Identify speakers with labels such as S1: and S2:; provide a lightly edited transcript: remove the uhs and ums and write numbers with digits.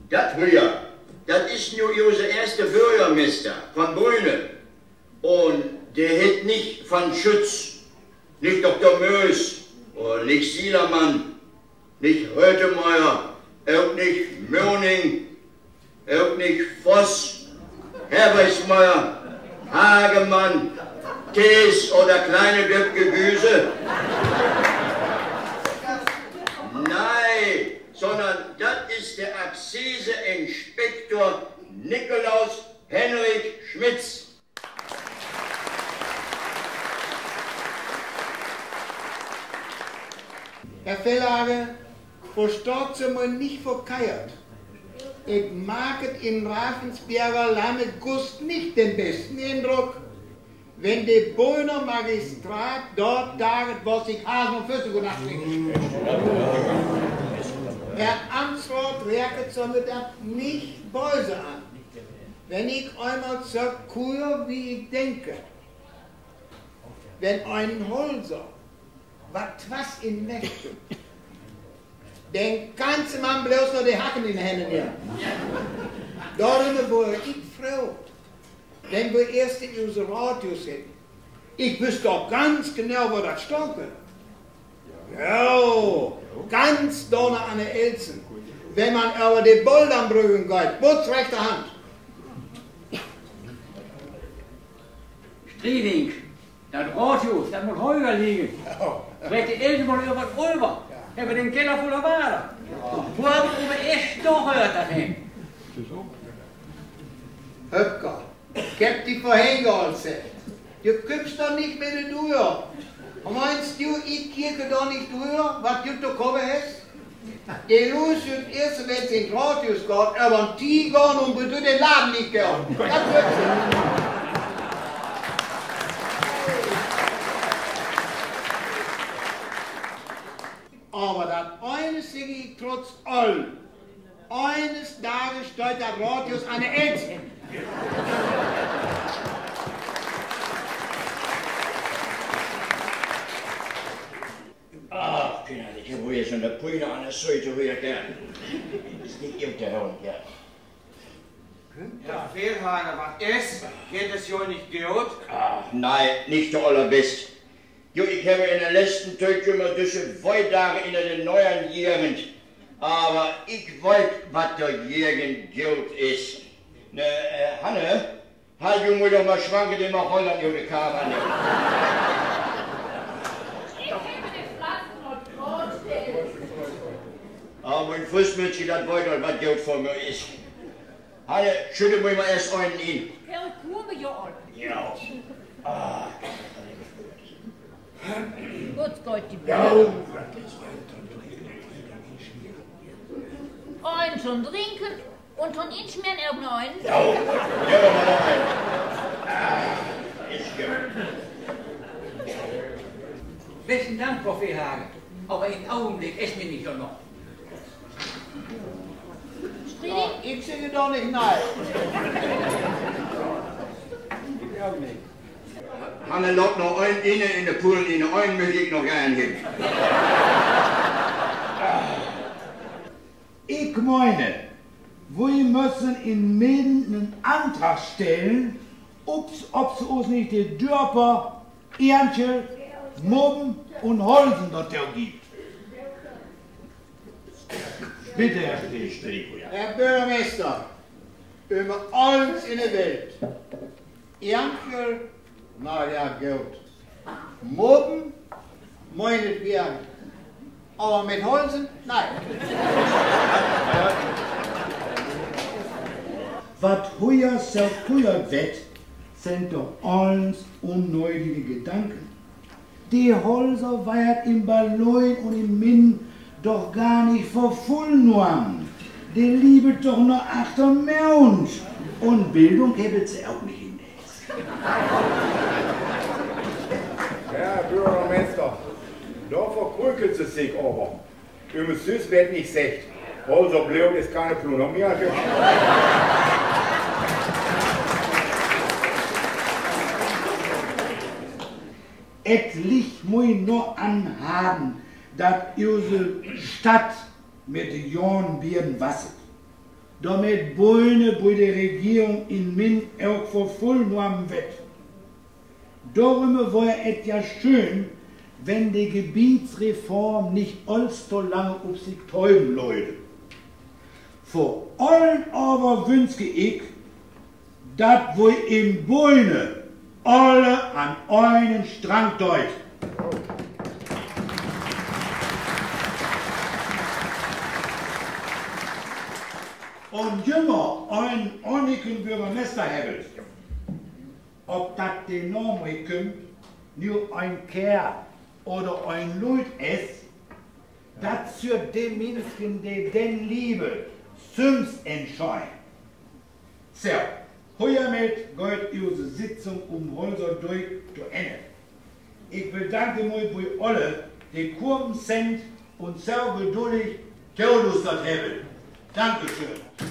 S1: das hier, das ist nur unser erster Bürgermeister von Brüne. Und der hätt nicht von Schütz, nicht Dr. Mös, oder nicht Sielermann, nicht Rötemeyer, auch nicht Mörning, auch nicht Voss, Herbergsmeier, Hagemann, Thees oder kleine Döpke Güse. Nein, sondern das ist der Akzise-Inspektor Nikolaus Henrik Schmitz.
S2: Herr Fellhage, versteht Sie mir nicht verkeiert. Ich mag es in Ravensberger Landesgust nicht den besten Eindruck, wenn der Brüner Magistrat dort daget, was sich Hasen und Füße gedacht hat. Herr Amtsrat reagiert somit nicht böse an. Wenn ich einmal so kur, wie ich denke, wenn ein Holzer was in möchte, den ganzen Mann bloß noch die Hacken in den Händen her. Darum war ich froh, wenn wir erst in unser Radius hätten. Ich wüsste doch ganz genau, wo das stand. Ja, ganz da an der Elzen. Wenn man über die Boldernbrücken geht, Butz rechter Hand.
S3: Strieding, das Radius, das muss höher liegen. Vielleicht die Eltern mal über den Ulber, über den Keller voller Ware. Wo haben wir echt noch gehört das hin?
S2: Höpker, gib die Verhängerholze. Du kommst doch nicht mehr durch. Meinst du, ich kirke da nicht durch, was du da kommen hast? Die Los wird erst, wenn es in den Radius geht, aber die gehen und du den Laden nicht gehört. Das wird Aber das eines sehe ich trotz allem. Eines Tages steht der Radius an der Elze.
S1: Ach, Kinder, ich habe hier schon eine Brüne an der Seite wieder gern. Das ist nicht der Hund, ja.
S4: Herr Fehlhager, was ist? Geht es ja nicht gut?
S1: Ach, nein, nicht der allerbest. Jo, ich habe in der letzten Tag immer diese Weidtage in den neuen Jahren. Aber ich wollte, was der Jägen Geld ist. Ne, Hanne, halt du mir doch mal schwanke, den mal Holland, junge Kammer. Aber mein Fußmädchen, das wollte doch, was Geld von mir ist. Hanne, schütte mir mal erst einen in.
S5: Herr Kurve, ja an.
S1: Ja. Ah.
S5: Gott Gott, die Blumen. Eins und trinken und von Ihnen schmieren irgendeinen.
S1: Ja, ja, mal noch einen. Ah, ist gut.
S3: Besten Dank, Frau Fehlhagen. Aber im Augenblick essen wir nicht noch.
S2: Ja, ich singe doch nicht nein.
S4: Ich auch nicht.
S1: Hanne lockt noch einen innen in der Pool, einen möchte ich noch gern hin.
S6: Ich meine, wir müssen in Minden einen Antrag stellen, ob es uns nicht die Dörper, Ernte, Mobben und Holzen dort gibt. Bitte, Herr Strick.
S2: Herr Bürgermeister, über alles in der Welt. Ernte, na ja, gut. Mobben, meinetwegen. Aber mit Holzen, nein.
S6: Was heuer so früher wird, sind doch alles unnötige Gedanken. Die Holzer weiert im Ballon und im Min doch gar nicht vor voll nur. Die liebe doch nur achter Mensch. Und Bildung hebt sie auch nicht in Netz.
S4: Herr Bürgermeister, da verkrückelt sie sich aber. Über Süß wird nicht secht. Also blöd ist keine Plunge mehr.
S6: Etlich muss nur anhaben, dass unsere Stadt mit den Jahren werden wasset. damit Beine bei der Regierung in Min auch vervollnommen wird. Darum wäre es ja schön, wenn die Gebietsreform nicht allzu lange auf sich täuben Leute. Vor allem aber wünsche ich, dass wir in Beine alle an einen Strang deuten. Und jünger einen ordentlichen Bürgermeister haben, ob das den Namen kommt, nur ein Kerl oder ein Leut ist, das für die Menschen, die den lieben, Süms entscheiden. So, hiermit geht unsere Sitzung Holzer durch zu Ende. Ich bedanke mich bei allen, die gekommen sind und so geduldig zugelassen haben. Dankeschön.